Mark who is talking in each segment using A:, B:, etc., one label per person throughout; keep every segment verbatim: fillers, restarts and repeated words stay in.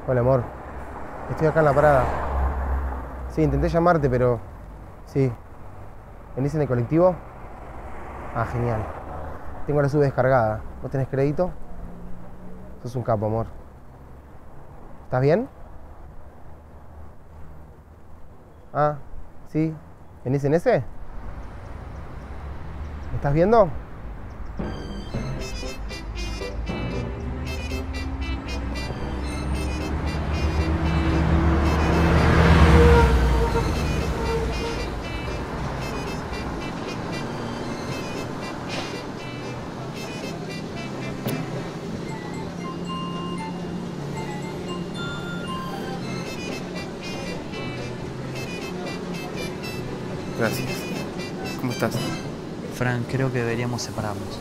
A: Hola, amor. Estoy acá en la parada. Sí, intenté llamarte, pero... Sí. ¿Venís en el colectivo? Ah, genial. Tengo la sub descargada. ¿Vos tenés crédito? Sos un capo, amor. ¿Estás bien? Ah, sí. ¿Venís en ese? ¿Me estás viendo?
B: Gracias. ¿Cómo estás?
C: Fran, creo que deberíamos separarnos.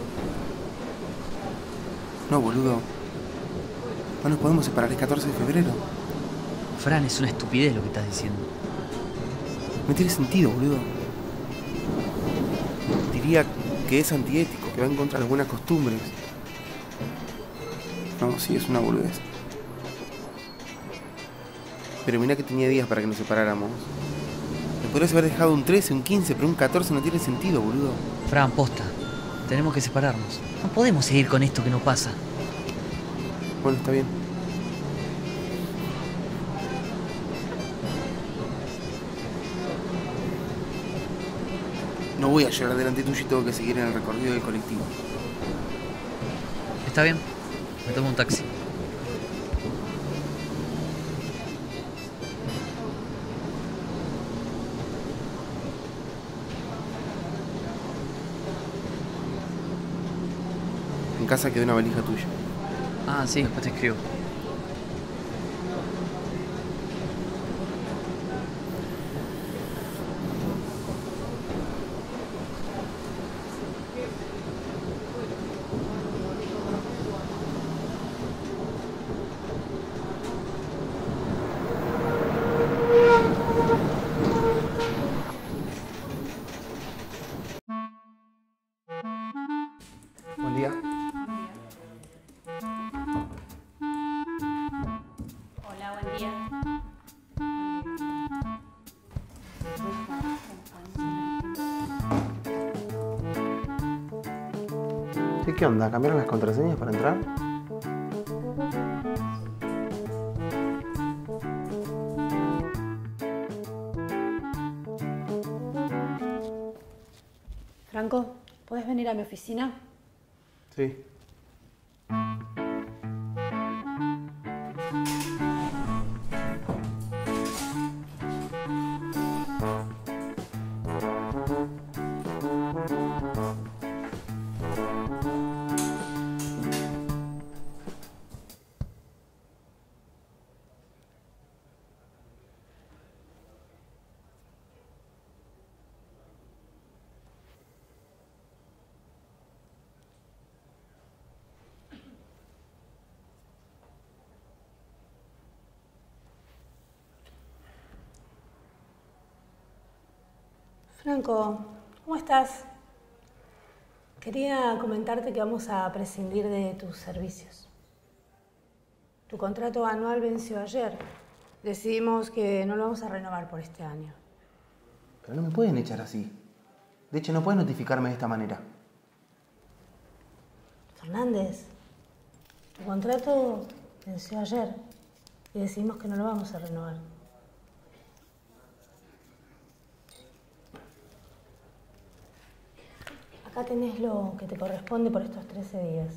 B: No, boludo. No nos podemos separar, es catorce de febrero.
C: Fran, es una estupidez lo que estás diciendo.
B: No tiene sentido, boludo. Diría que es antiético, que va en contra de las buenas costumbres. No, sí, es una boludez. Pero mirá que tenía días para que nos separáramos. Me podrías haber dejado un trece, un quince, pero un catorce no tiene sentido, boludo.
C: Fran, posta. Tenemos que separarnos. No podemos seguir con esto que no pasa.
B: Bueno, está bien. No voy a llorar delante tuyo y tengo que seguir en el recorrido del colectivo.
C: ¿Está bien? Me tomo un taxi.
B: En casa quedó una valija tuya.
C: Ah, sí, después te escribo.
A: Buen día.
D: Hola, buen día.
A: Sí, ¿qué onda? ¿Cambiaron las contraseñas para entrar?
D: Franco, ¿puedes venir a mi oficina?
A: Sí.
D: Franco, ¿cómo estás? Quería comentarte que vamos a prescindir de tus servicios. Tu contrato anual venció ayer. Decidimos que no lo vamos a renovar por este año.
A: Pero no me pueden echar así. De hecho, no pueden notificarme de esta manera.
D: Fernández, tu contrato venció ayer y decidimos que no lo vamos a renovar. Acá tenés lo que te corresponde por estos trece días.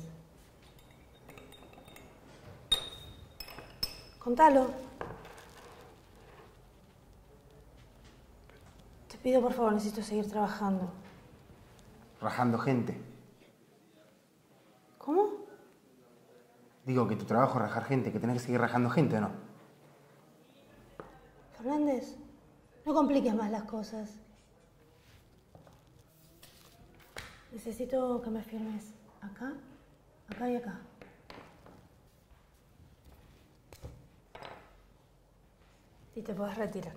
D: Contalo. Te pido, por favor, necesito seguir trabajando.
A: Rajando gente.
D: ¿Cómo?
A: Digo que tu trabajo es rajar gente, que tenés que seguir rajando gente, ¿o no?
D: Fernández, no compliques más las cosas. Necesito que me firmes acá, acá y acá. Y te puedes retirar.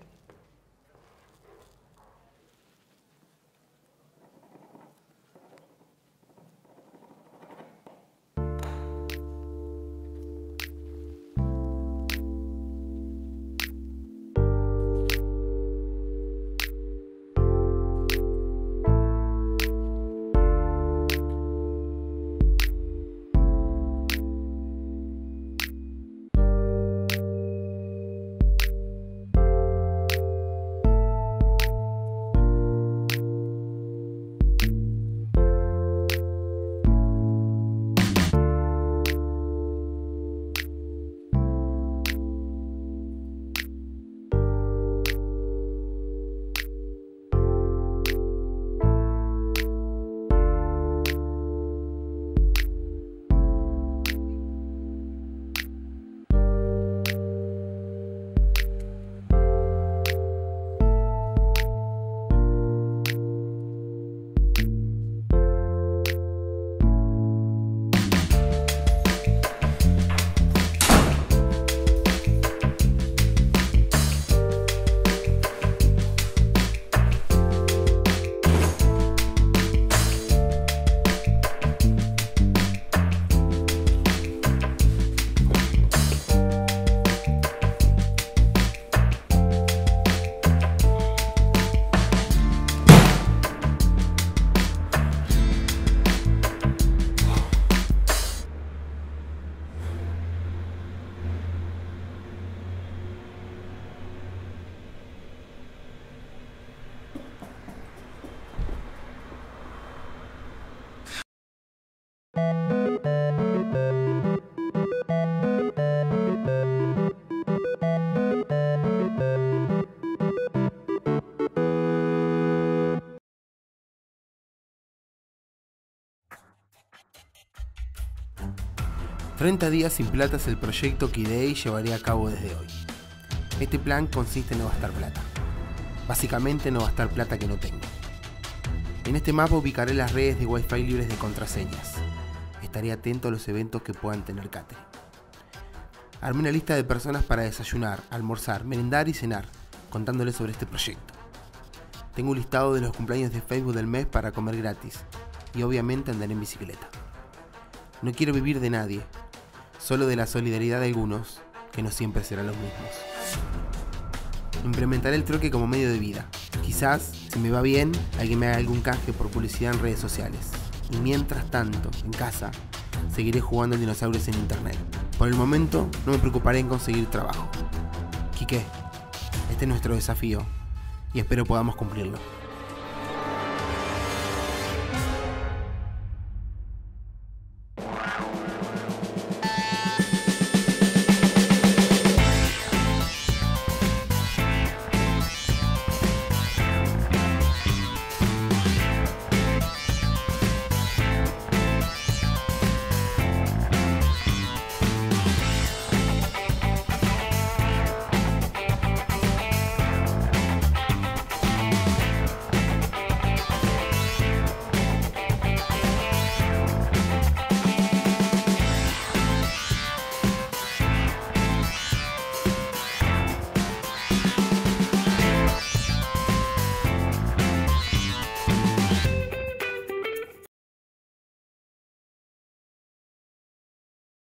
B: treinta días sin plata es el proyecto que ideé y llevaré a cabo desde hoy. Este plan consiste en no gastar plata. Básicamente no gastar plata que no tengo. En este mapa ubicaré las redes de Wi-Fi libres de contraseñas. Estaré atento a los eventos que puedan tener catering. Armé una lista de personas para desayunar, almorzar, merendar y cenar, contándoles sobre este proyecto. Tengo un listado de los cumpleaños de Facebook del mes para comer gratis y obviamente andaré en bicicleta. No quiero vivir de nadie, solo de la solidaridad de algunos, que no siempre serán los mismos. Implementaré el troque como medio de vida. Quizás, si me va bien, alguien me haga algún canje por publicidad en redes sociales. Y mientras tanto, en casa, seguiré jugando al dinosaurios en internet. Por el momento, no me preocuparé en conseguir trabajo. Quique, este es nuestro desafío y espero podamos cumplirlo.